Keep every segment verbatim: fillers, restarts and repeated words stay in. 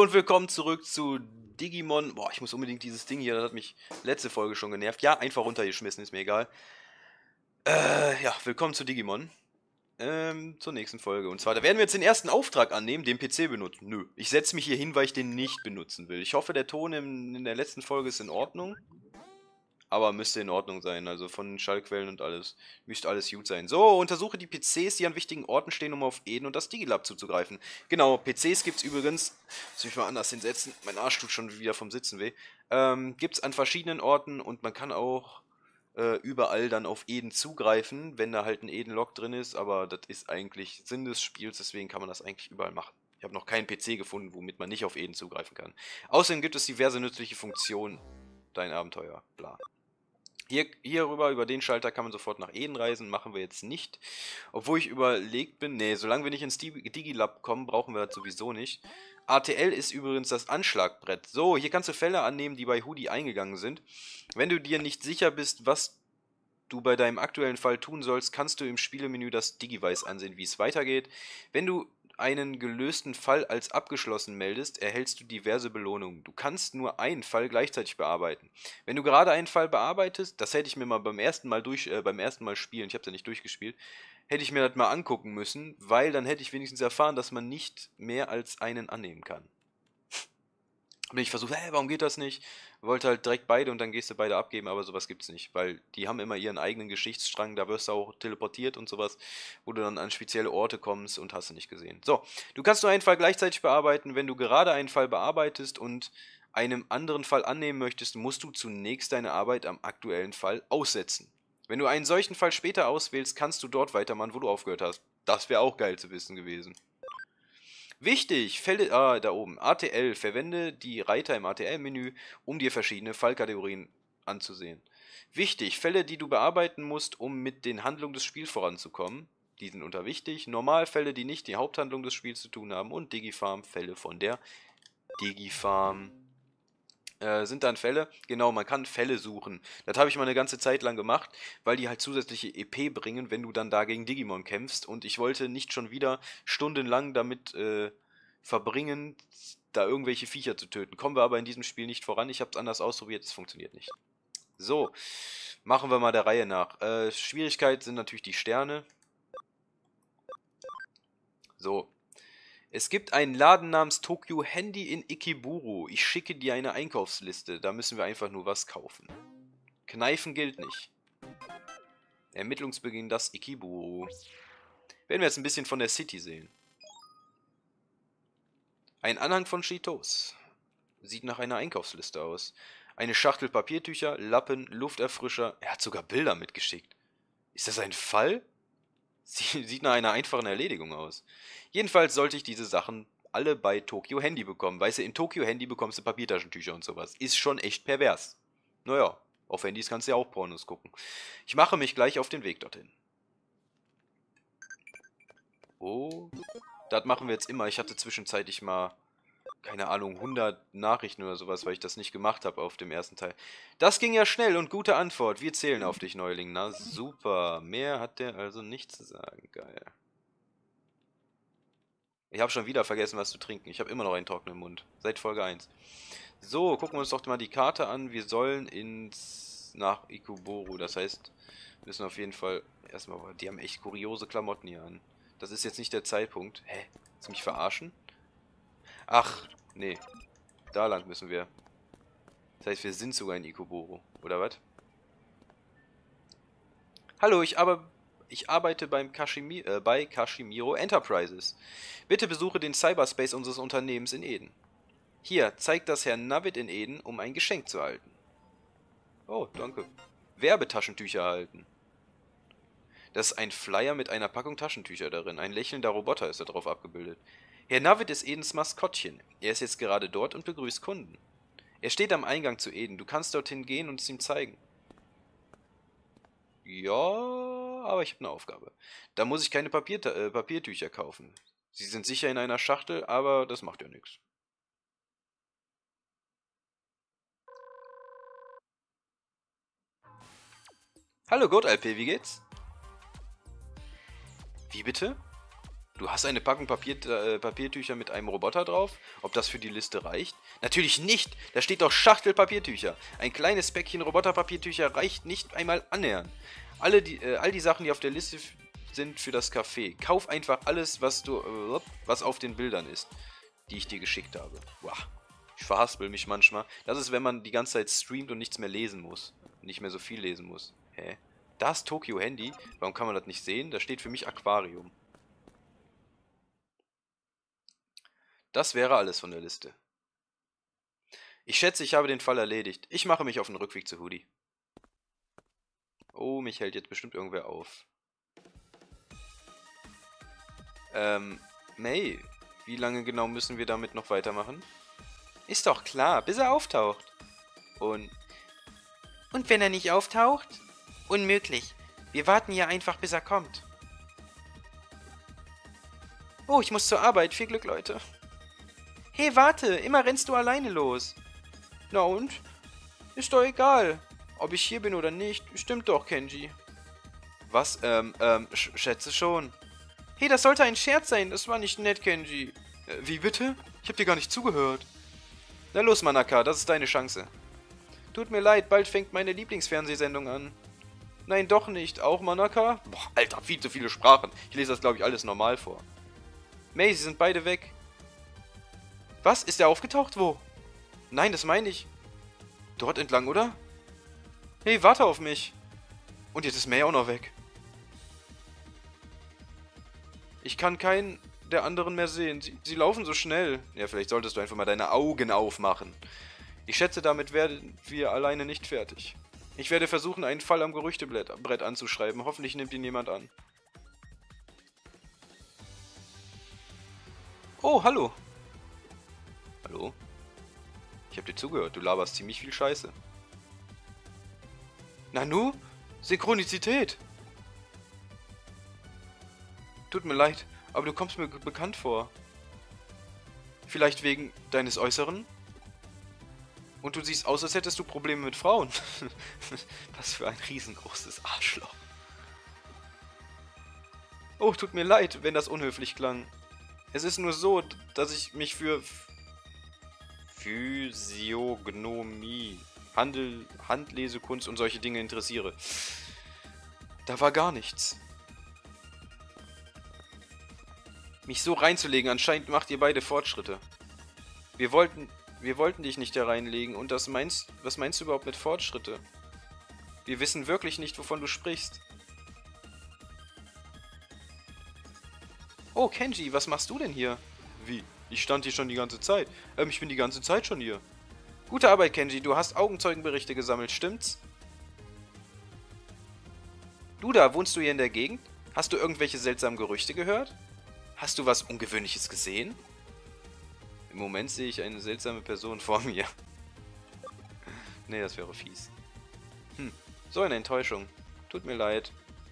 und willkommen zurück zu Digimon. Boah, ich muss unbedingt dieses Ding hier, das hat mich letzte Folge schon genervt. Ja, einfach runtergeschmissen, ist mir egal. Äh, ja, willkommen zu Digimon. Ähm, zur nächsten Folge. Und zwar, da werden wir jetzt den ersten Auftrag annehmen, den P C benutzen. Nö, ich setze mich hier hin, weil ich den nicht benutzen will. Ich hoffe, der Ton in, in der letzten Folge ist in Ordnung. Aber müsste in Ordnung sein, also von Schallquellen und alles. Müsste alles gut sein. So, untersuche die P Cs, die an wichtigen Orten stehen, um auf Eden und das Digilab zuzugreifen. Genau, P Cs gibt es übrigens, muss ich mich mal anders hinsetzen, mein Arsch tut schon wieder vom Sitzen weh. Ähm, gibt es an verschiedenen Orten und man kann auch äh, überall dann auf Eden zugreifen, wenn da halt ein Eden-Log drin ist, aber das ist eigentlich Sinn des Spiels, deswegen kann man das eigentlich überall machen. Ich habe noch keinen P C gefunden, womit man nicht auf Eden zugreifen kann. Außerdem gibt es diverse nützliche Funktionen. Dein Abenteuer, bla. Hier, hierüber, über den Schalter kann man sofort nach Eden reisen, machen wir jetzt nicht. Obwohl ich überlegt bin, nee, solange wir nicht ins Digilab kommen, brauchen wir das sowieso nicht. A T L ist übrigens das Anschlagbrett. So, hier kannst du Fälle annehmen, die bei Hoodie eingegangen sind. Wenn du dir nicht sicher bist, was du bei deinem aktuellen Fall tun sollst, kannst du im Spielemenü das Digivice ansehen, wie es weitergeht. Wenn du einen gelösten Fall als abgeschlossen meldest, erhältst du diverse Belohnungen. Du kannst nur einen Fall gleichzeitig bearbeiten. Wenn du gerade einen Fall bearbeitest, das hätte ich mir mal beim ersten Mal durch, äh, beim ersten Mal spielen, ich habe es ja nicht durchgespielt, hätte ich mir das mal angucken müssen, weil dann hätte ich wenigstens erfahren, dass man nicht mehr als einen annehmen kann. Bin ich versucht, hä, warum geht das nicht? Wollte halt direkt beide und dann gehst du beide abgeben, aber sowas gibt's nicht, weil die haben immer ihren eigenen Geschichtsstrang, da wirst du auch teleportiert und sowas, wo du dann an spezielle Orte kommst und hast du nicht gesehen. So, du kannst nur einen Fall gleichzeitig bearbeiten, wenn du gerade einen Fall bearbeitest und einem anderen Fall annehmen möchtest, musst du zunächst deine Arbeit am aktuellen Fall aussetzen. Wenn du einen solchen Fall später auswählst, kannst du dort weitermachen, wo du aufgehört hast. Das wäre auch geil zu wissen gewesen. Wichtig, Fälle, ah, da oben, A T L, verwende die Reiter im A T L-Menü, um dir verschiedene Fallkategorien anzusehen. Wichtig, Fälle, die du bearbeiten musst, um mit den Handlungen des Spiels voranzukommen, die sind unter wichtig. Normalfälle, die nicht die Haupthandlung des Spiels zu tun haben und Digifarm, Fälle von der Digifarm. Äh, sind dann Fälle? Genau, man kann Fälle suchen. Das habe ich mal eine ganze Zeit lang gemacht, weil die halt zusätzliche E P bringen, wenn du dann da gegen Digimon kämpfst. Und ich wollte nicht schon wieder stundenlang damit äh, verbringen, da irgendwelche Viecher zu töten. Kommen wir aber in diesem Spiel nicht voran. Ich habe es anders ausprobiert, es funktioniert nicht. So, machen wir mal der Reihe nach. Äh, Schwierigkeit sind natürlich die Sterne. So. Es gibt einen Laden namens Tokyo Handy in Ikeburu. Ich schicke dir eine Einkaufsliste. Da müssen wir einfach nur was kaufen. Kneifen gilt nicht. Ermittlungsbeginn das Ikeburu. Werden wir jetzt ein bisschen von der City sehen. Ein Anhang von Cheetos. Sieht nach einer Einkaufsliste aus. Eine Schachtel Papiertücher, Lappen, Lufterfrischer. Er hat sogar Bilder mitgeschickt. Ist das ein Fall? Sie sieht nach einer einfachen Erledigung aus. Jedenfalls sollte ich diese Sachen alle bei Tokyo Handy bekommen. Weißt du, in Tokyo Handy bekommst du Papiertaschentücher und sowas. Ist schon echt pervers. Naja, auf Handys kannst du ja auch Pornos gucken. Ich mache mich gleich auf den Weg dorthin. Oh, das machen wir jetzt immer. Ich hatte zwischenzeitlich mal, keine Ahnung, hundert Nachrichten oder sowas, weil ich das nicht gemacht habe auf dem ersten Teil. Das ging ja schnell und gute Antwort. Wir zählen auf dich, Neuling. Na super. Mehr hat der also nicht zu sagen. Geil. Ich habe schon wieder vergessen, was zu trinken. Ich habe immer noch einen trockenen Mund. Seit Folge eins. So, gucken wir uns doch mal die Karte an. Wir sollen ins... nach Ikeburu. Das heißt, wir müssen auf jeden Fall... Erstmal, die haben echt kuriose Klamotten hier an. Das ist jetzt nicht der Zeitpunkt. Hä? Willst du mich verarschen? Ach, nee. Da lang müssen wir. Das heißt, wir sind sogar in Ikeburu. Oder was? Hallo, ich aber... Ich arbeite beim Kashimi äh, bei Kashimiro Enterprises. Bitte besuche den Cyberspace unseres Unternehmens in Eden. Hier, zeigt das Herr Navid in Eden, um ein Geschenk zu erhalten. Oh, danke. Werbetaschentücher erhalten. Das ist ein Flyer mit einer Packung Taschentücher darin. Ein lächelnder Roboter ist da drauf abgebildet. Herr Navid ist Edens Maskottchen. Er ist jetzt gerade dort und begrüßt Kunden. Er steht am Eingang zu Eden. Du kannst dorthin gehen und es ihm zeigen. Ja, aber ich habe eine Aufgabe. Da muss ich keine Papier, äh, Papiertücher kaufen. Sie sind sicher in einer Schachtel, aber das macht ja nichts. Hallo Gott, L P, wie geht's? Wie bitte? Du hast eine Packung Papier, äh, Papiertücher mit einem Roboter drauf? Ob das für die Liste reicht? Natürlich nicht! Da steht doch Schachtel Papiertücher. Ein kleines Päckchen Roboterpapiertücher reicht nicht einmal annähernd. Alle die, äh, all die Sachen, die auf der Liste sind für das Café. Kauf einfach alles, was du, äh, was auf den Bildern ist, die ich dir geschickt habe. Wow. Ich verhaspel mich manchmal. Das ist, wenn man die ganze Zeit streamt und nichts mehr lesen muss. Nicht mehr so viel lesen muss. Hä? Das Tokyo Handy? Warum kann man das nicht sehen? Da steht für mich Aquarium. Das wäre alles von der Liste. Ich schätze, ich habe den Fall erledigt. Ich mache mich auf den Rückweg zu Hoodie. Oh, mich hält jetzt bestimmt irgendwer auf. Ähm, May, wie lange genau müssen wir damit noch weitermachen? Ist doch klar, bis er auftaucht. Und... Und wenn er nicht auftaucht? Unmöglich. Wir warten hier einfach, bis er kommt. Oh, ich muss zur Arbeit. Viel Glück, Leute. Hey, warte, immer rennst du alleine los. Na und? Ist doch egal, ob ich hier bin oder nicht. Stimmt doch, Kenji. Was? Ähm, ähm, sch schätze schon. Hey, das sollte ein Scherz sein. Das war nicht nett, Kenji. Äh, wie bitte? Ich hab dir gar nicht zugehört. Na los, Manaka, das ist deine Chance. Tut mir leid, bald fängt meine Lieblingsfernsehsendung an. Nein, doch nicht. Auch Manaka? Boah, Alter, viel zu viele Sprachen. Ich lese das, glaube ich, alles normal vor. May, sie sind beide weg. Was? Ist er aufgetaucht? Wo? Nein, das meine ich. Dort entlang, oder? Hey, warte auf mich. Und jetzt ist May auch noch weg. Ich kann keinen der anderen mehr sehen. Sie, sie laufen so schnell. Ja, vielleicht solltest du einfach mal deine Augen aufmachen. Ich schätze, damit werden wir alleine nicht fertig. Ich werde versuchen, einen Fall am Gerüchtebrett anzuschreiben. Hoffentlich nimmt ihn jemand an. Oh, hallo. Hallo? Ich hab dir zugehört, du laberst ziemlich viel Scheiße. Nanu? Synchronizität! Tut mir leid, aber du kommst mir bekannt vor. Vielleicht wegen deines Äußeren? Und du siehst aus, als hättest du Probleme mit Frauen. Was für ein riesengroßes Arschloch. Oh, tut mir leid, wenn das unhöflich klang. Es ist nur so, dass ich mich für Physiognomie, Handel, Handlesekunst und solche Dinge interessiere. Da war gar nichts. Mich so reinzulegen, anscheinend macht ihr beide Fortschritte. Wir wollten, wir wollten dich nicht da reinlegen und das meinst, was meinst du überhaupt mit Fortschritte? Wir wissen wirklich nicht, wovon du sprichst. Oh, Kenji, was machst du denn hier? Wie? Ich stand hier schon die ganze Zeit. Ähm, ich bin die ganze Zeit schon hier. Gute Arbeit, Kenji. Du hast Augenzeugenberichte gesammelt, stimmt's? Du da, wohnst du hier in der Gegend? Hast du irgendwelche seltsamen Gerüchte gehört? Hast du was Ungewöhnliches gesehen? Im Moment sehe ich eine seltsame Person vor mir. Nee, das wäre fies. Hm, so eine Enttäuschung. Tut mir leid.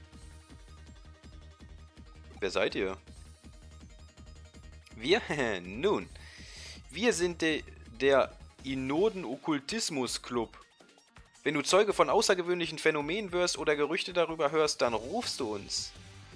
Wer seid ihr? Wir? Nun, wir sind de, der Inoden-Okkultismus-Club. Wenn du Zeuge von außergewöhnlichen Phänomenen wirst oder Gerüchte darüber hörst, dann rufst du uns.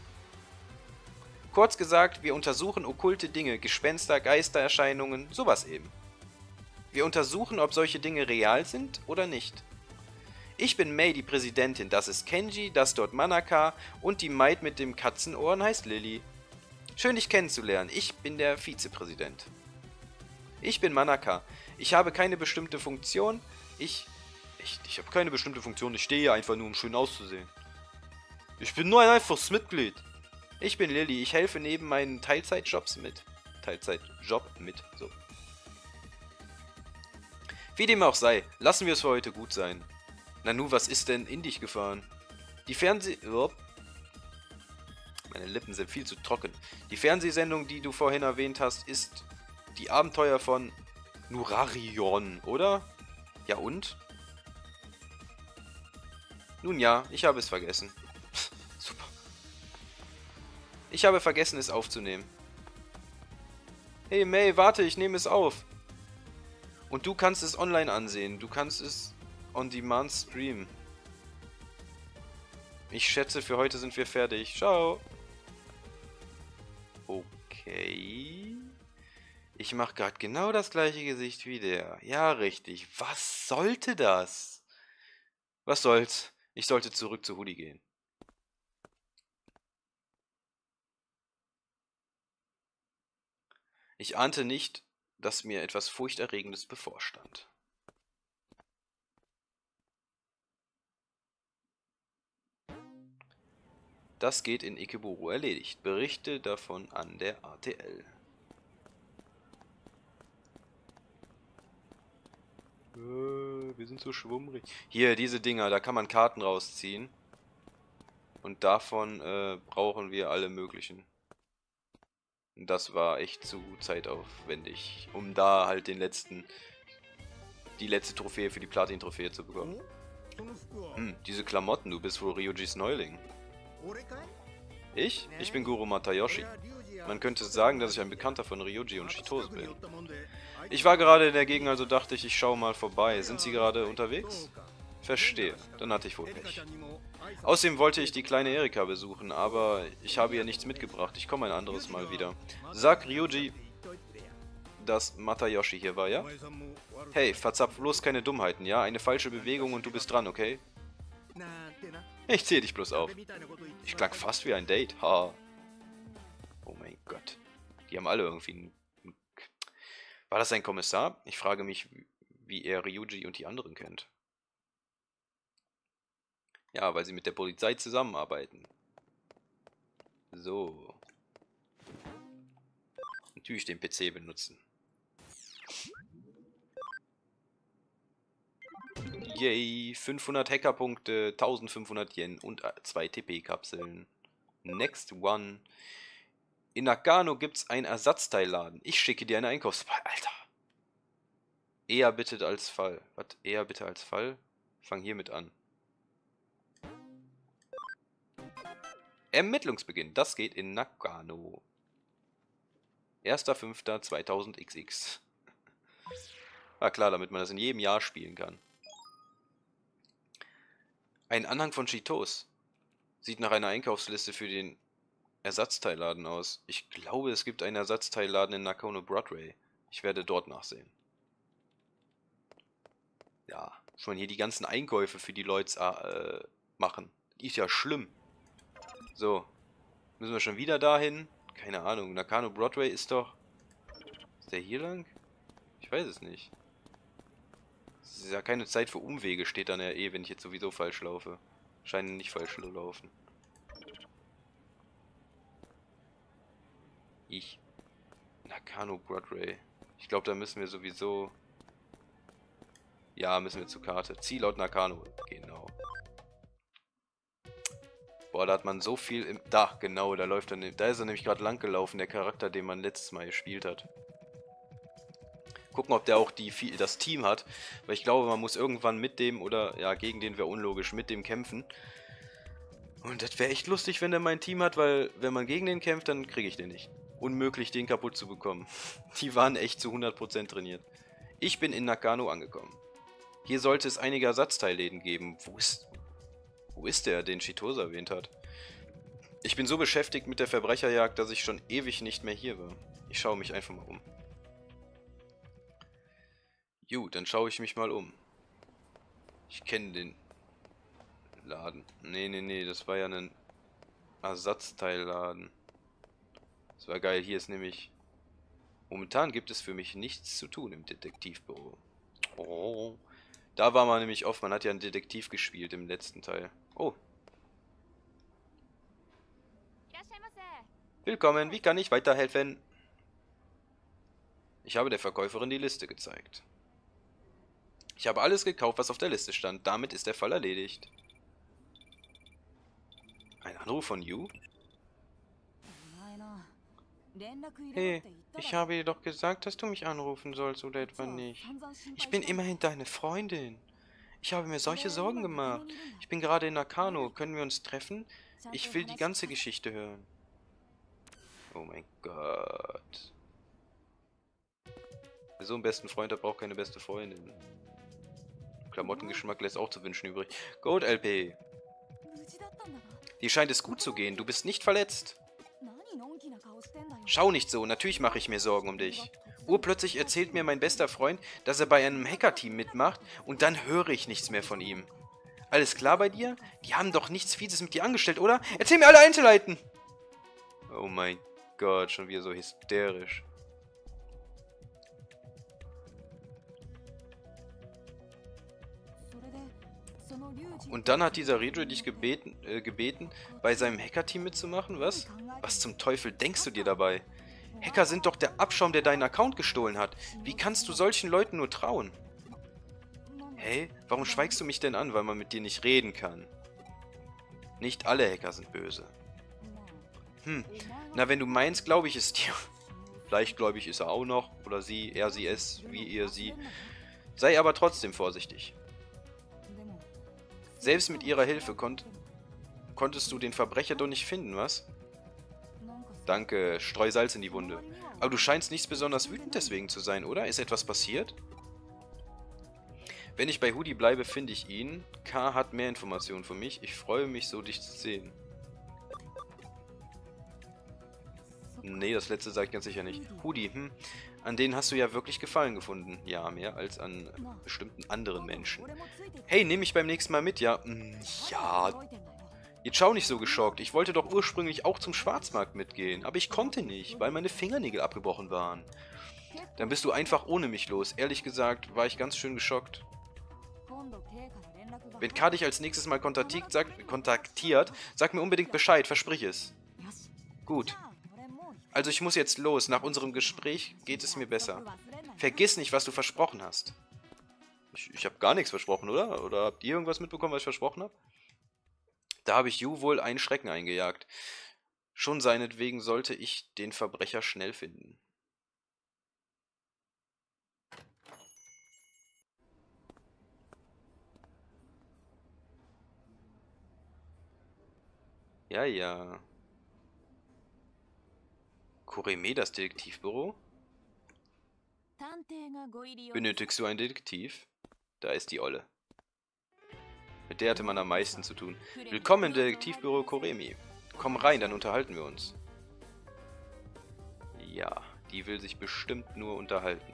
Kurz gesagt, wir untersuchen okkulte Dinge, Gespenster, Geistererscheinungen, sowas eben. Wir untersuchen, ob solche Dinge real sind oder nicht. Ich bin May, die Präsidentin, das ist Kenji, das dort Manaka und die Maid mit dem Katzenohren heißt Lilly. Schön, dich kennenzulernen. Ich bin der Vizepräsident. Ich bin Manaka. Ich habe keine bestimmte Funktion. Ich... Ich, ich habe keine bestimmte Funktion. Ich stehe hier einfach nur, um schön auszusehen. Ich bin nur ein einfaches Mitglied. Ich bin Lilly. Ich helfe neben meinen Teilzeitjobs mit. Teilzeitjob mit. So. Wie dem auch sei, lassen wir es für heute gut sein. Nanu, was ist denn in dich gefahren? Die Fernseh... Oh. Meine Lippen sind viel zu trocken. Die Fernsehsendung, die du vorhin erwähnt hast, ist die Abenteuer von Nurarion, oder? Ja und? Nun ja, ich habe es vergessen. Super. Ich habe vergessen, es aufzunehmen. Hey May, warte, ich nehme es auf. Und du kannst es online ansehen. Du kannst es on demand streamen. Ich schätze, für heute sind wir fertig. Ciao. Oh. Okay. Ich mache gerade genau das gleiche Gesicht wie der. Ja, richtig. Was sollte das? Was soll's? Ich sollte zurück zu Hoodie gehen. Ich ahnte nicht, dass mir etwas Furchterregendes bevorstand. Das geht in Ikeburo erledigt. Berichte davon an der A T L. Äh, wir sind so schwummrig. Hier, diese Dinger, da kann man Karten rausziehen. Und davon äh, brauchen wir alle möglichen. Und das war echt zu zeitaufwendig, um da halt den letzten, die letzte Trophäe für die Platin-Trophäe zu bekommen. Hm, diese Klamotten, du bist wohl Ryujis Neuling. Ich? Ich bin Guru Matayoshi. Man könnte sagen, dass ich ein Bekannter von Ryuji und Chitose bin. Ich war gerade in der Gegend, also dachte ich, ich schaue mal vorbei. Sind Sie gerade unterwegs? Verstehe, dann hatte ich wohl Pech. Außerdem wollte ich die kleine Erika besuchen, aber ich habe ihr nichts mitgebracht. Ich komme ein anderes Mal wieder. Sag Ryuji, dass Matayoshi hier war, ja? Hey, verzapf bloß keine Dummheiten, ja? Eine falsche Bewegung und du bist dran, okay? Ich zähle dich bloß auf. Ich klang fast wie ein Date, ha. Oh mein Gott. Die haben alle irgendwie einen... War das ein Kommissar? Ich frage mich, wie er Ryuji und die anderen kennt. Ja, weil sie mit der Polizei zusammenarbeiten. So. Natürlich den P C benutzen. Yay, fünfhundert Hackerpunkte, eintausendfünfhundert Yen und zwei T P-Kapseln. Next one. In Nakano gibt's einen Ersatzteilladen. Ich schicke dir eine Einkaufspackung. Alter. Eher bitte als Fall. Was? Eher bitte als Fall? Fang hiermit an. Ermittlungsbeginn. Das geht in Nakano. erster fünfter zweitausend X X. War klar, damit man das in jedem Jahr spielen kann. Ein Anhang von Chitose. Sieht nach einer Einkaufsliste für den Ersatzteilladen aus. Ich glaube, es gibt einen Ersatzteilladen in Nakano Broadway. Ich werde dort nachsehen. Ja, schon hier die ganzen Einkäufe für die Leute äh, machen. Die ist ja schlimm. So. Müssen wir schon wieder dahin? Keine Ahnung. Nakano Broadway ist doch... Ist der hier lang? Ich weiß es nicht. Es ist ja keine Zeit für Umwege, steht dann ja eh, wenn ich jetzt sowieso falsch laufe. Scheinen nicht falsch zu laufen. Ich. Nakano Broadway. Ich glaube, da müssen wir sowieso... Ja, müssen wir zur Karte. Zielort Nakano. Genau. Boah, da hat man so viel im... Da, genau, da läuft er... Da ist er nämlich gerade lang gelaufen, der Charakter, den man letztes Mal gespielt hat. Gucken, ob der auch die, das Team hat. Weil ich glaube, man muss irgendwann mit dem, oder ja, gegen den wäre unlogisch, mit dem kämpfen. Und das wäre echt lustig, wenn der mein Team hat, weil wenn man gegen den kämpft, dann kriege ich den nicht. Unmöglich, den kaputt zu bekommen. Die waren echt zu hundert Prozent trainiert. Ich bin in Nakano angekommen. Hier sollte es einige Ersatzteilläden geben. Wo ist... Wo ist der, den Chitose erwähnt hat? Ich bin so beschäftigt mit der Verbrecherjagd, dass ich schon ewig nicht mehr hier war. Ich schaue mich einfach mal um. Gut, dann schaue ich mich mal um. Ich kenne den Laden. Nee, nee, nee, das war ja ein Ersatzteilladen. Das war geil. Hier ist nämlich... Momentan gibt es für mich nichts zu tun im Detektivbüro. Oh. Da war man nämlich oft. Man hat ja einen Detektiv gespielt im letzten Teil. Oh. Willkommen, wie kann ich weiterhelfen? Ich habe der Verkäuferin die Liste gezeigt. Ich habe alles gekauft, was auf der Liste stand. Damit ist der Fall erledigt. Ein Anruf von Yu? Hey, ich habe dir doch gesagt, dass du mich anrufen sollst, oder etwa nicht? Ich bin immerhin deine Freundin. Ich habe mir solche Sorgen gemacht. Ich bin gerade in Nakano. Können wir uns treffen? Ich will die ganze Geschichte hören. Oh mein Gott. Wer so einen besten Freund hat, braucht keine beste Freundin. Klamottengeschmack lässt auch zu wünschen übrig. Gold L P. Dir scheint es gut zu gehen. Du bist nicht verletzt. Schau nicht so, natürlich mache ich mir Sorgen um dich. Urplötzlich erzählt mir mein bester Freund, dass er bei einem Hacker-Team mitmacht und dann höre ich nichts mehr von ihm. Alles klar bei dir? Die haben doch nichts Fieses mit dir angestellt, oder? Erzähl mir alle Einzelheiten! Oh mein Gott, schon wieder so hysterisch. Und dann hat dieser Ryujin dich gebeten, äh, gebeten, bei seinem Hacker-Team mitzumachen? Was? Was zum Teufel denkst du dir dabei? Hacker sind doch der Abschaum, der deinen Account gestohlen hat. Wie kannst du solchen Leuten nur trauen? Hey, warum schweigst du mich denn an, weil man mit dir nicht reden kann? Nicht alle Hacker sind böse. Hm, na wenn du meinst, glaube ich es dir. Vielleicht gläubig ist er auch noch, oder sie, er, sie, es, wie ihr, sie. Sei aber trotzdem vorsichtig. Selbst mit ihrer Hilfe konnt, konntest du den Verbrecher doch nicht finden, was? Danke, streu Salz in die Wunde. Aber du scheinst nicht besonders wütend deswegen zu sein, oder? Ist etwas passiert? Wenn ich bei Hudi bleibe, finde ich ihn. K hat mehr Informationen für mich. Ich freue mich so, dich zu sehen. Nee, das letzte sage ich ganz sicher nicht. Hudi, hm, an denen hast du ja wirklich Gefallen gefunden. Ja, mehr als an bestimmten anderen Menschen. Hey, nehme ich beim nächsten Mal mit, ja? Hm, ja. Jetzt schau nicht so geschockt. Ich wollte doch ursprünglich auch zum Schwarzmarkt mitgehen. Aber ich konnte nicht, weil meine Fingernägel abgebrochen waren. Dann bist du einfach ohne mich los. Ehrlich gesagt, war ich ganz schön geschockt. Wenn K dich als nächstes Mal kontaktiert, sag, kontaktiert, sag mir unbedingt Bescheid, versprich es. Gut. Also ich muss jetzt los. Nach unserem Gespräch geht es mir besser. Vergiss nicht, was du versprochen hast. Ich, ich habe gar nichts versprochen, oder? Oder habt ihr irgendwas mitbekommen, was ich versprochen habe? Da habe ich Yu wohl einen Schrecken eingejagt. Schon seinetwegen sollte ich den Verbrecher schnell finden. Ja, ja. Kureme, das Detektivbüro? Benötigst du einen Detektiv? Da ist die Olle. Mit der hatte man am meisten zu tun. Willkommen im Detektivbüro Kuremi. Komm rein, dann unterhalten wir uns. Ja, die will sich bestimmt nur unterhalten.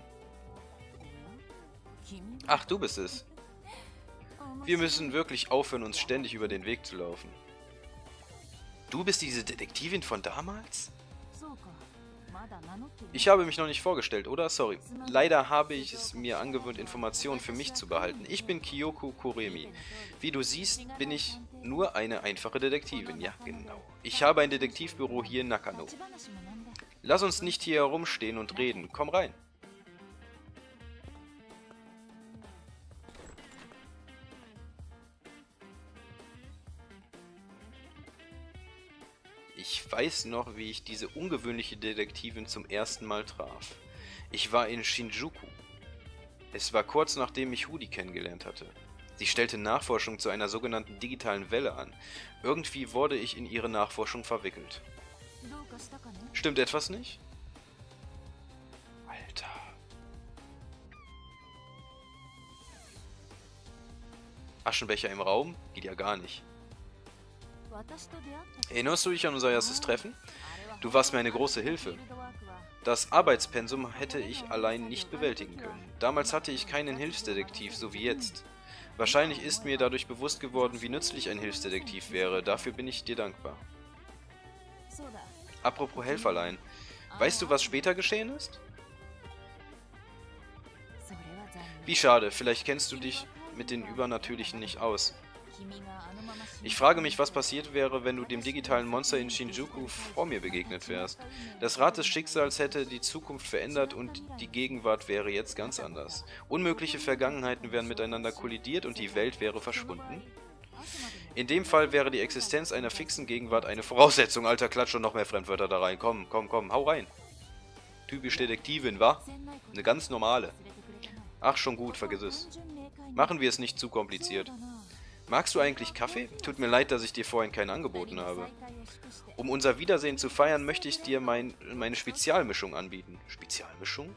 Ach, du bist es. Wir müssen wirklich aufhören, uns ständig über den Weg zu laufen. Du bist diese Detektivin von damals? Ich habe mich noch nicht vorgestellt, oder? Sorry. Leider habe ich es mir angewöhnt, Informationen für mich zu behalten. Ich bin Kyoko Kuremi. Wie du siehst, bin ich nur eine einfache Detektivin. Ja, genau. Ich habe ein Detektivbüro hier in Nakano. Lass uns nicht hier herumstehen und reden. Komm rein. Ich weiß noch, wie ich diese ungewöhnliche Detektivin zum ersten Mal traf. Ich war in Shinjuku. Es war kurz nachdem ich Hudi kennengelernt hatte. Sie stellte Nachforschung zu einer sogenannten digitalen Welle an. Irgendwie wurde ich in ihre Nachforschung verwickelt. Stimmt etwas nicht? Alter. Aschenbecher im Raum? Geht ja gar nicht. Erinnerst du dich an unser erstes Treffen? Du warst mir eine große Hilfe. Das Arbeitspensum hätte ich allein nicht bewältigen können. Damals hatte ich keinen Hilfsdetektiv, so wie jetzt. Wahrscheinlich ist mir dadurch bewusst geworden, wie nützlich ein Hilfsdetektiv wäre. Dafür bin ich dir dankbar. Apropos Helferlein. Weißt du, was später geschehen ist? Wie schade, vielleicht kennst du dich mit den Übernatürlichen nicht aus. Ich frage mich, was passiert wäre, wenn du dem digitalen Monster in Shinjuku vor mir begegnet wärst. Das Rad des Schicksals hätte die Zukunft verändert und die Gegenwart wäre jetzt ganz anders. Unmögliche Vergangenheiten wären miteinander kollidiert und die Welt wäre verschwunden. In dem Fall wäre die Existenz einer fixen Gegenwart eine Voraussetzung. Alter, klatsch und noch mehr Fremdwörter da rein. Komm, komm, komm, hau rein. Typisch Detektivin, wa? Eine ganz normale. Ach, schon gut, vergiss es. Machen wir es nicht zu kompliziert. Magst du eigentlich Kaffee? Tut mir leid, dass ich dir vorhin keinen angeboten habe. Um unser Wiedersehen zu feiern, möchte ich dir mein, meine Spezialmischung anbieten. Spezialmischung?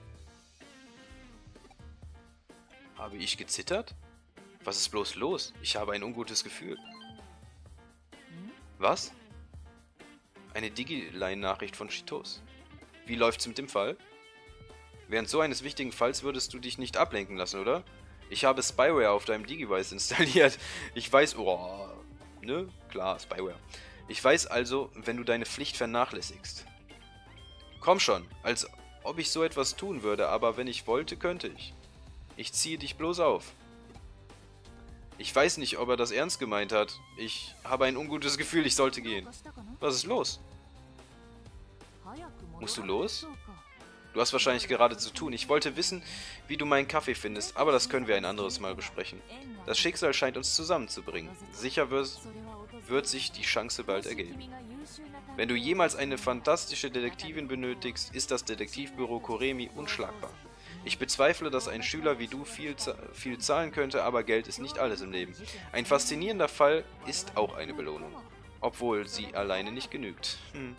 Habe ich gezittert? Was ist bloß los? Ich habe ein ungutes Gefühl. Was? Eine Digiline-Nachricht von Shitos. Wie läuft's mit dem Fall? Während so eines wichtigen Falls würdest du dich nicht ablenken lassen, oder? Ich habe Spyware auf deinem Digivice installiert. Ich weiß... Oh, ne? Klar, Spyware. Ich weiß also, wenn du deine Pflicht vernachlässigst. Komm schon, als ob ich so etwas tun würde, aber wenn ich wollte, könnte ich. Ich ziehe dich bloß auf. Ich weiß nicht, ob er das ernst gemeint hat. Ich habe ein ungutes Gefühl, ich sollte gehen. Was ist los? Musst du los? Du hast wahrscheinlich gerade zu tun. Ich wollte wissen, wie du meinen Kaffee findest, aber das können wir ein anderes Mal besprechen. Das Schicksal scheint uns zusammenzubringen. Sicher wird, wird sich die Chance bald ergeben. Wenn du jemals eine fantastische Detektivin benötigst, ist das Detektivbüro Koremi unschlagbar. Ich bezweifle, dass ein Schüler wie du viel, viel zahlen könnte, aber Geld ist nicht alles im Leben. Ein faszinierender Fall ist auch eine Belohnung. Obwohl sie alleine nicht genügt. Hm.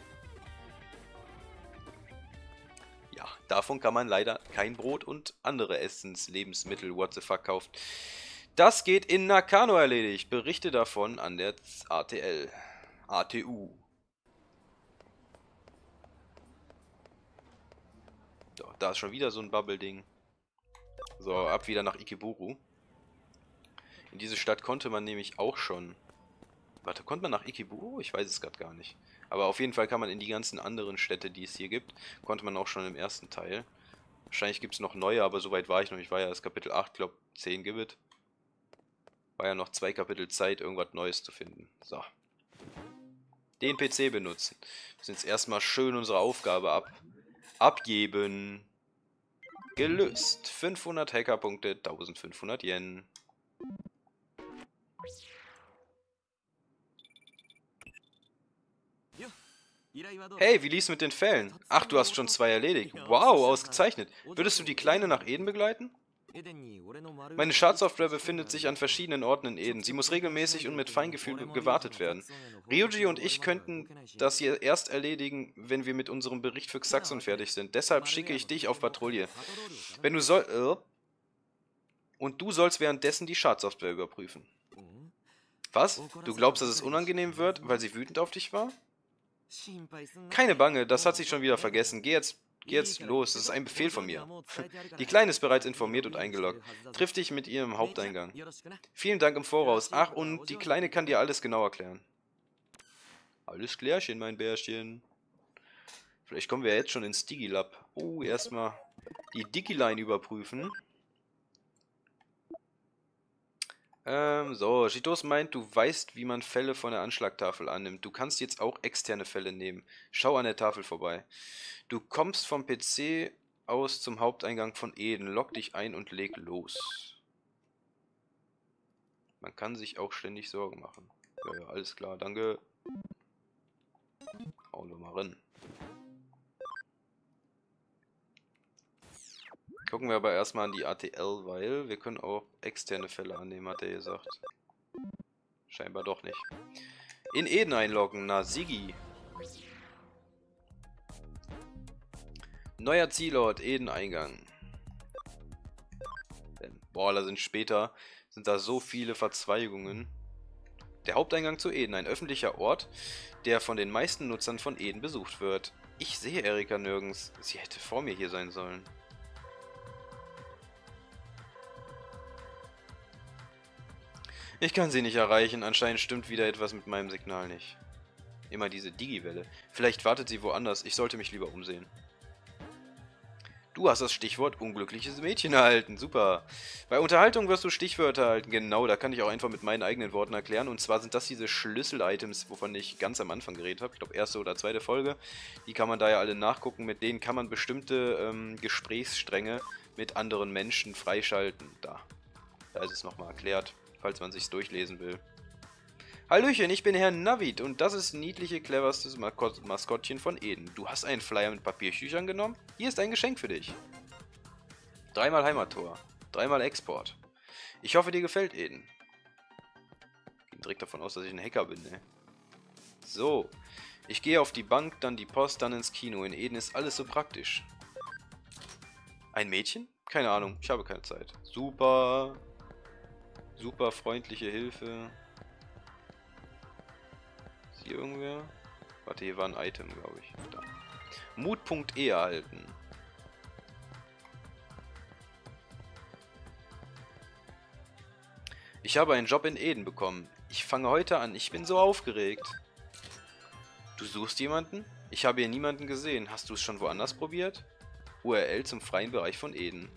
Ja, davon kann man leider kein Brot und andere Essenslebensmittel what the fuck kaufen. Das geht in Nakano erledigt. Berichte davon an der A T L. A T U. So, da ist schon wieder so ein Bubble-Ding. So, ab wieder nach Ikeburu. In diese Stadt konnte man nämlich auch schon... Warte, konnte man nach Ikeburu? Ich weiß es gerade gar nicht. Aber auf jeden Fall kann man in die ganzen anderen Städte, die es hier gibt, konnte man auch schon im ersten Teil. Wahrscheinlich gibt es noch neue, aber soweit war ich noch nicht. War ja das Kapitel acht, glaube zehn gibt. War ja noch zwei Kapitel Zeit, irgendwas Neues zu finden. So. Den P C benutzen. Wir müssen jetzt erstmal schön unsere Aufgabe ab abgeben. Gelöst. fünfhundert Hackerpunkte, eintausendfünfhundert Yen. Hey, wie lief's mit den Fällen? Ach, du hast schon zwei erledigt. Wow, ausgezeichnet. Würdest du die Kleine nach Eden begleiten? Meine Schadsoftware befindet sich an verschiedenen Orten in Eden. Sie muss regelmäßig und mit Feingefühl gewartet werden. Ryuji und ich könnten das hier erst erledigen, wenn wir mit unserem Bericht für Xaxon fertig sind. Deshalb schicke ich dich auf Patrouille. Wenn du soll... Äh, und du sollst währenddessen die Schadsoftware überprüfen. Was? Du glaubst, dass es unangenehm wird, weil sie wütend auf dich war? Keine Bange, das hat sich schon wieder vergessen. Geh jetzt... Geh jetzt los, das ist ein Befehl von mir. Die Kleine ist bereits informiert und eingeloggt. Triff dich mit ihr im Haupteingang. Vielen Dank im Voraus. Ach, und die Kleine kann dir alles genau erklären. Alles klärchen, mein Bärchen. Vielleicht kommen wir jetzt schon ins Digilab. Oh, erstmal die Digiline überprüfen. Ähm, so, Shitos meint, du weißt, wie man Fälle von der Anschlagtafel annimmt. Du kannst jetzt auch externe Fälle nehmen. Schau an der Tafel vorbei. Du kommst vom P C aus zum Haupteingang von Eden. Log dich ein und leg los. Man kann sich auch ständig Sorgen machen. Ja, ja, alles klar, danke. Hauen wir mal rein. Gucken wir aber erstmal an die A T L, weil wir können auch externe Fälle annehmen, hat er gesagt. Scheinbar doch nicht. In Eden einloggen, na Sigi. Neuer Zielort, Eden-Eingang. Boah, da sind später, sind da so viele Verzweigungen. Der Haupteingang zu Eden, ein öffentlicher Ort, der von den meisten Nutzern von Eden besucht wird. Ich sehe Erika nirgends. Sie hätte vor mir hier sein sollen. Ich kann sie nicht erreichen. Anscheinend stimmt wieder etwas mit meinem Signal nicht. Immer diese Digi-Welle. Vielleicht wartet sie woanders. Ich sollte mich lieber umsehen. Du hast das Stichwort unglückliches Mädchen erhalten. Super. Bei Unterhaltung wirst du Stichwörter erhalten. Genau, da kann ich auch einfach mit meinen eigenen Worten erklären. Und zwar sind das diese Schlüssel-Items, wovon ich ganz am Anfang geredet habe. Ich glaube, erste oder zweite Folge. Die kann man da ja alle nachgucken. Mit denen kann man bestimmte ähm, Gesprächsstränge mit anderen Menschen freischalten. Da. Da ist es nochmal erklärt, falls man sich's durchlesen will. Hallöchen, ich bin Herr Navid und das ist niedliche, cleverstes Maskott Maskottchen von Eden. Du hast einen Flyer mit Papiertüchern genommen? Hier ist ein Geschenk für dich. Dreimal Heimattor, dreimal Export. Ich hoffe, dir gefällt Eden. Ich gehe direkt davon aus, dass ich ein Hacker bin, ne? So, ich gehe auf die Bank, dann die Post, dann ins Kino. In Eden ist alles so praktisch. Ein Mädchen? Keine Ahnung, ich habe keine Zeit. Super. Super freundliche Hilfe. Ist hier irgendwer? Warte, hier war ein Item, glaube ich. Da. Mut.e erhalten. Ich habe einen Job in Eden bekommen. Ich fange heute an. Ich bin so aufgeregt. Du suchst jemanden? Ich habe hier niemanden gesehen. Hast du es schon woanders probiert? U R L zum freien Bereich von Eden.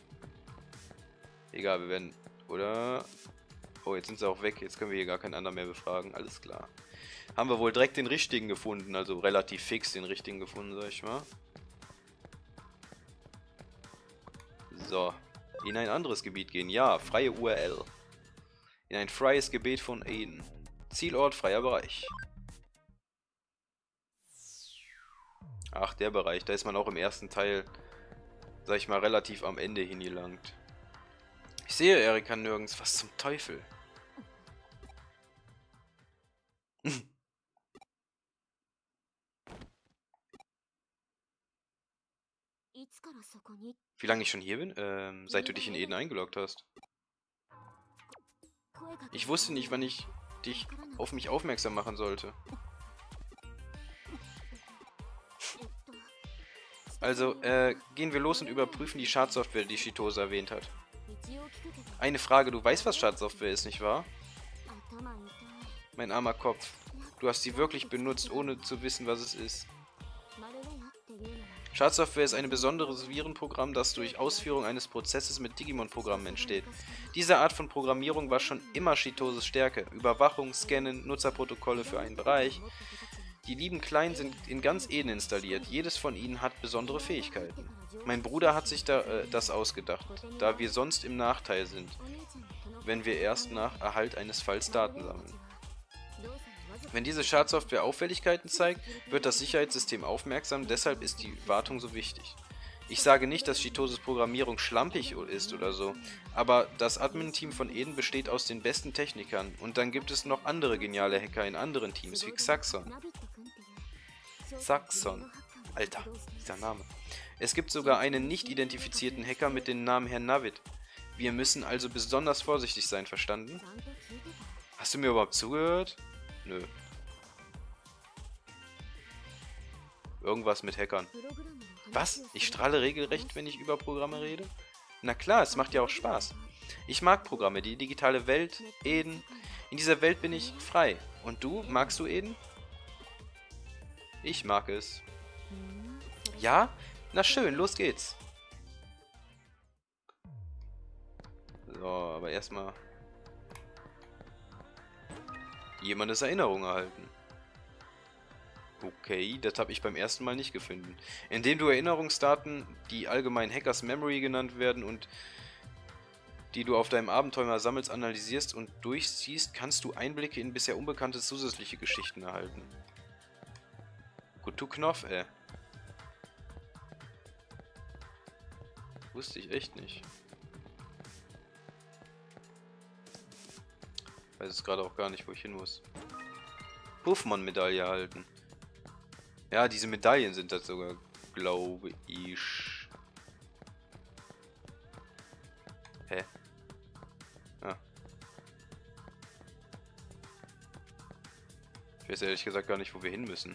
Egal, wir werden... Oder... Oh, jetzt sind sie auch weg. Jetzt können wir hier gar keinen anderen mehr befragen. Alles klar. Haben wir wohl direkt den richtigen gefunden. Also relativ fix den richtigen gefunden, sag ich mal. So. In ein anderes Gebiet gehen. Ja, freie U R L. In ein freies Gebiet von Eden. Zielort, freier Bereich. Ach, der Bereich. Da ist man auch im ersten Teil, sag ich mal, relativ am Ende hingelangt. Ich sehe Erika nirgends. Was zum Teufel? Wie lange ich schon hier bin? Ähm, seit du dich in Eden eingeloggt hast. Ich wusste nicht, wann ich dich auf mich aufmerksam machen sollte. Also, äh, gehen wir los und überprüfen die Schadsoftware, die Chitose erwähnt hat. Eine Frage, du weißt, was Schadsoftware ist, nicht wahr? Mein armer Kopf. Du hast sie wirklich benutzt, ohne zu wissen, was es ist. Schadsoftware ist ein besonderes Virenprogramm, das durch Ausführung eines Prozesses mit Digimon-Programmen entsteht. Diese Art von Programmierung war schon immer Chitoses Stärke. Überwachung, Scannen, Nutzerprotokolle für einen Bereich. Die lieben Kleinen sind in ganz Eden installiert. Jedes von ihnen hat besondere Fähigkeiten. Mein Bruder hat sich da, äh, das ausgedacht, da wir sonst im Nachteil sind, wenn wir erst nach Erhalt eines Falls Daten sammeln. Wenn diese Schadsoftware Auffälligkeiten zeigt, wird das Sicherheitssystem aufmerksam, deshalb ist die Wartung so wichtig. Ich sage nicht, dass Chitoses Programmierung schlampig ist oder so, aber das Admin-Team von Eden besteht aus den besten Technikern und dann gibt es noch andere geniale Hacker in anderen Teams, wie Xaxon. Xaxon. Alter, dieser Name. Es gibt sogar einen nicht identifizierten Hacker mit dem Namen Herr Navid. Wir müssen also besonders vorsichtig sein, verstanden? Hast du mir überhaupt zugehört? Nö. Irgendwas mit Hackern. Was? Ich strahle regelrecht, wenn ich über Programme rede? Na klar, es macht ja auch Spaß. Ich mag Programme, die digitale Welt, Eden. In dieser Welt bin ich frei. Und du? Magst du Eden? Ich mag es. Ja? Na schön, los geht's. So, aber erstmal... Jemandes Erinnerung erhalten. Okay, das habe ich beim ersten Mal nicht gefunden. Indem du Erinnerungsdaten, die allgemein Hackers Memory genannt werden und die du auf deinem Abenteuer sammelst, analysierst und durchsiehst, kannst du Einblicke in bisher unbekannte zusätzliche Geschichten erhalten. Gut, du Knopf, ey. Wusste ich echt nicht. Ich weiß es gerade auch gar nicht, wo ich hin muss. Puffmann-Medaille erhalten. Ja, diese Medaillen sind das sogar, glaube ich. Hä? Ah. Ich weiß ehrlich gesagt gar nicht, wo wir hin müssen.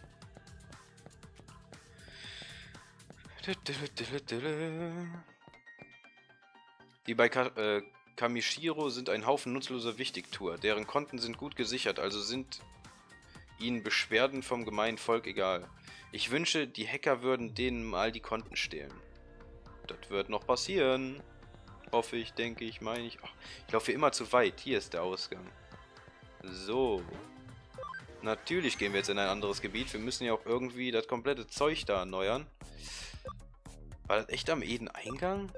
Die bei Ka äh, Kamishiro sind ein Haufen nutzloser Wichtigtour. Deren Konten sind gut gesichert, also sind ihnen Beschwerden vom gemeinen Volk egal. Ich wünsche, die Hacker würden denen mal die Konten stehlen. Das wird noch passieren. Hoffe ich, denke ich, meine ich. Ach, ich laufe immer zu weit. Hier ist der Ausgang. So. Natürlich gehen wir jetzt in ein anderes Gebiet. Wir müssen ja auch irgendwie das komplette Zeug da erneuern. War das echt am Eden-Eingang?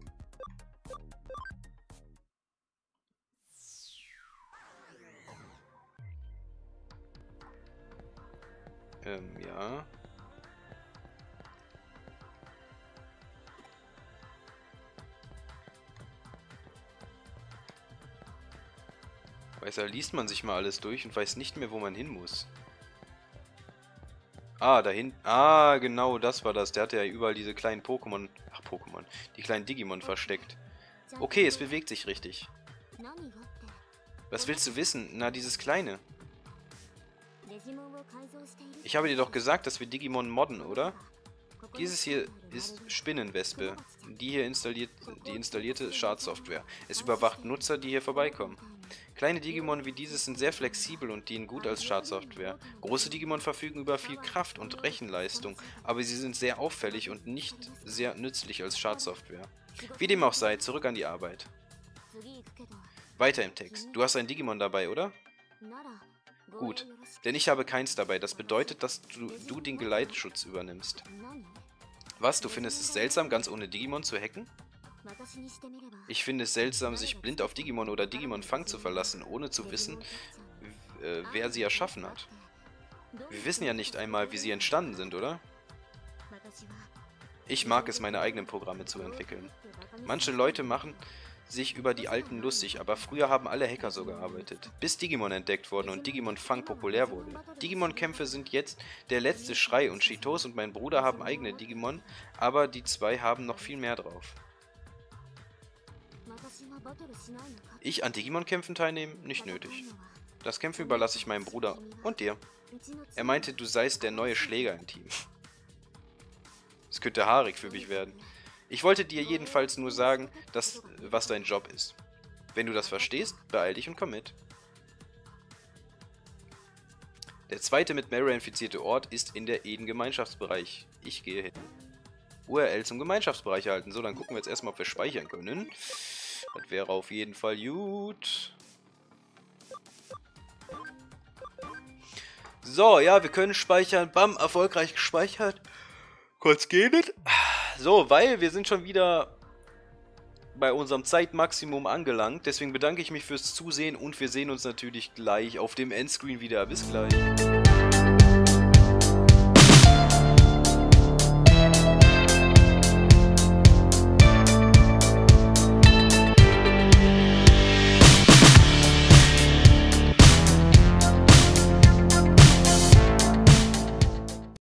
Ähm, ja. Weiß, da liest man sich mal alles durch und weiß nicht mehr, wo man hin muss. Ah, da hinten. Ah, genau, das war das. Der hatte ja überall diese kleinen Pokémon. Ach, Pokémon. Die kleinen Digimon versteckt. Okay, es bewegt sich richtig. Was willst du wissen? Na, dieses kleine. Ich habe dir doch gesagt, dass wir Digimon modden, oder? Dieses hier ist Spinnenwespe. Die hier installiert, die installierte Schadsoftware. Es überwacht Nutzer, die hier vorbeikommen. Kleine Digimon wie dieses sind sehr flexibel und dienen gut als Schadsoftware. Große Digimon verfügen über viel Kraft und Rechenleistung, aber sie sind sehr auffällig und nicht sehr nützlich als Schadsoftware. Wie dem auch sei, zurück an die Arbeit. Weiter im Text. Du hast ein Digimon dabei, oder? Gut, denn ich habe keins dabei. Das bedeutet, dass du, du den Geleitschutz übernimmst. Was, du findest es seltsam, ganz ohne Digimon zu hacken? Ich finde es seltsam, sich blind auf Digimon oder Digimon-Fang zu verlassen, ohne zu wissen, äh, wer sie erschaffen hat. Wir wissen ja nicht einmal, wie sie entstanden sind, oder? Ich mag es, meine eigenen Programme zu entwickeln. Manche Leute machen sich über die alten lustig, aber früher haben alle Hacker so gearbeitet, bis Digimon entdeckt wurden und Digimon Fang populär wurde. Digimon-Kämpfe sind jetzt der letzte Schrei und Shitos und mein Bruder haben eigene Digimon, aber die zwei haben noch viel mehr drauf. Ich an Digimon-Kämpfen teilnehmen? Nicht nötig. Das Kämpfen überlasse ich meinem Bruder und dir. Er meinte, du seist der neue Schläger im Team. Es könnte haarig für mich werden. Ich wollte dir jedenfalls nur sagen, dass, was dein Job ist. Wenn du das verstehst, beeil dich und komm mit. Der zweite mit Mara infizierte Ort ist in der Eden-Gemeinschaftsbereich. Ich gehe hin. U R L zum Gemeinschaftsbereich erhalten. So, dann gucken wir jetzt erstmal, ob wir speichern können. Das wäre auf jeden Fall gut. So, ja, wir können speichern. Bam, erfolgreich gespeichert. Kurz geht es. So, weil wir sind schon wieder bei unserem Zeitmaximum angelangt. Deswegen bedanke ich mich fürs Zusehen und wir sehen uns natürlich gleich auf dem Endscreen wieder. Bis gleich.